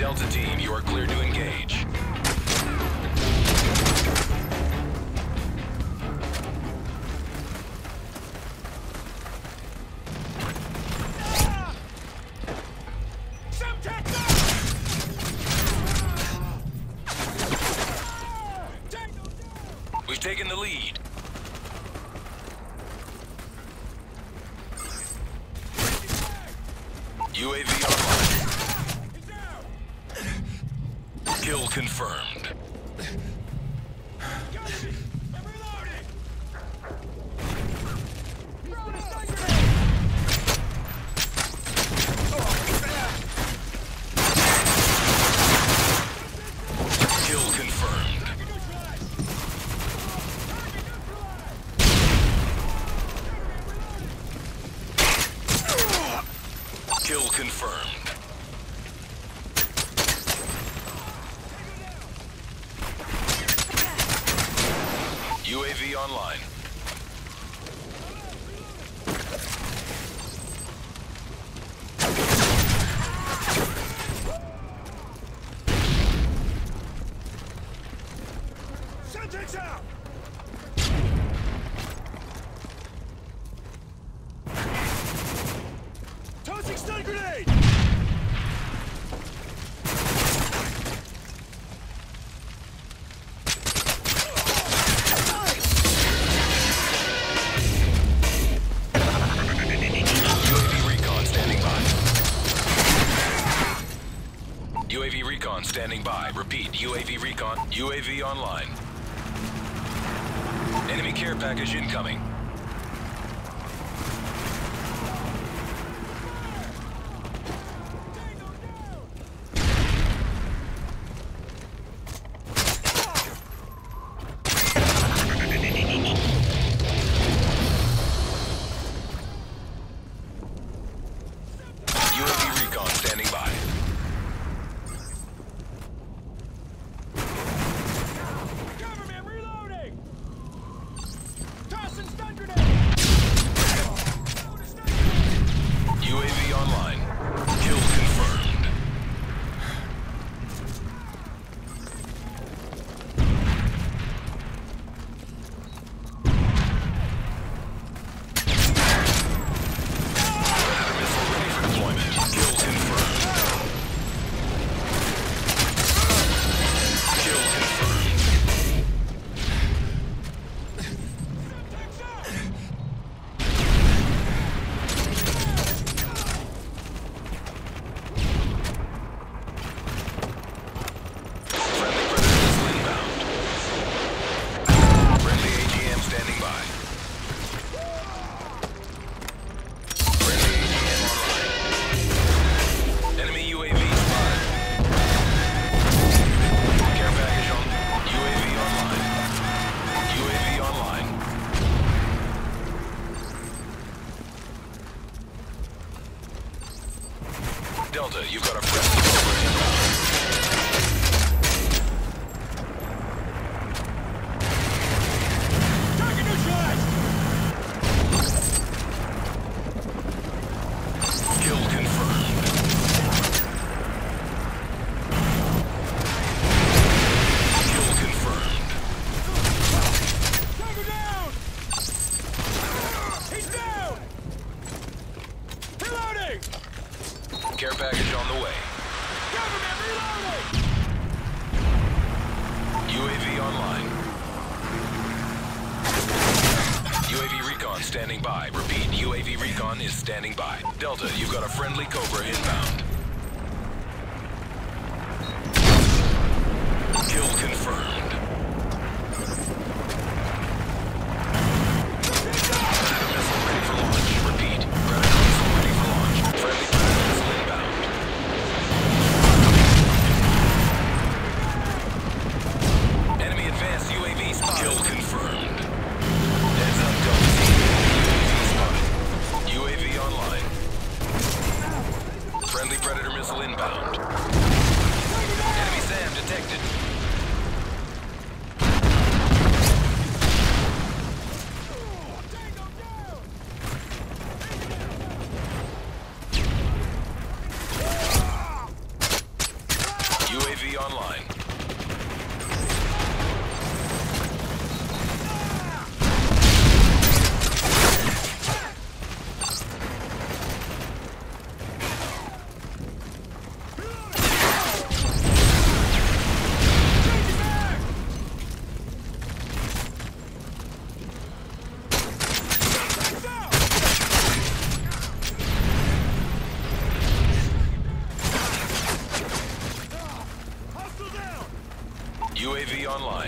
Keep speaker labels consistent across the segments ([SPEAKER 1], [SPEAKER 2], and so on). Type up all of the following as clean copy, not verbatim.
[SPEAKER 1] Delta team, you are clear to engage. We've taken the lead. UAV online. Kill confirmed. Kill confirmed. Kill confirmed. UAV online.
[SPEAKER 2] Semtex out! Tossing stun grenade!
[SPEAKER 1] UAV recon standing by. UAV recon standing by. Repeat, UAV recon. UAV online. Enemy care package incoming. UAV recon standing by.
[SPEAKER 2] Cover me, I'm reloading! Tossing stun grenade!
[SPEAKER 1] UAV online. Kill confirmed. Predator missile ready for deployment. Kill confirmed. Kill confirmed. Friendly Predator missile inbound. Friendly AGM standing by. Friendly AGM online. Enemy UAV spotted. Care package on. UAV online. UAV online. Delta, you've got a friendly Cobra inbound.
[SPEAKER 2] Target neutralized!
[SPEAKER 1] Kill confirmed. Kill confirmed.
[SPEAKER 2] Target down! He's down! Reloading!
[SPEAKER 1] Care package on the way.
[SPEAKER 2] Cover me, I'm reloading!
[SPEAKER 1] UAV online. UAV recon standing by. Repeat, UAV recon is standing by. Delta, you've got a friendly Cobra inbound. Kill confirmed. Predator missile ready for launch. Repeat, Predator missile ready for launch. Friendly Predator missile inbound. Enemy advanced UAV spotted. Kill confirmed. Heads up, Delta team. UAV spotted. UAV online. Friendly UAV online.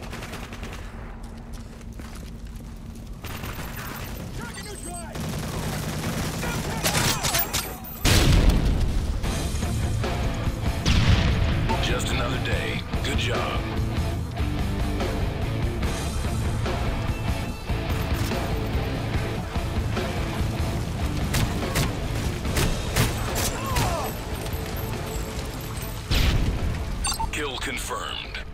[SPEAKER 2] Target neutralized.
[SPEAKER 1] Just another day. Good job. Kill confirmed.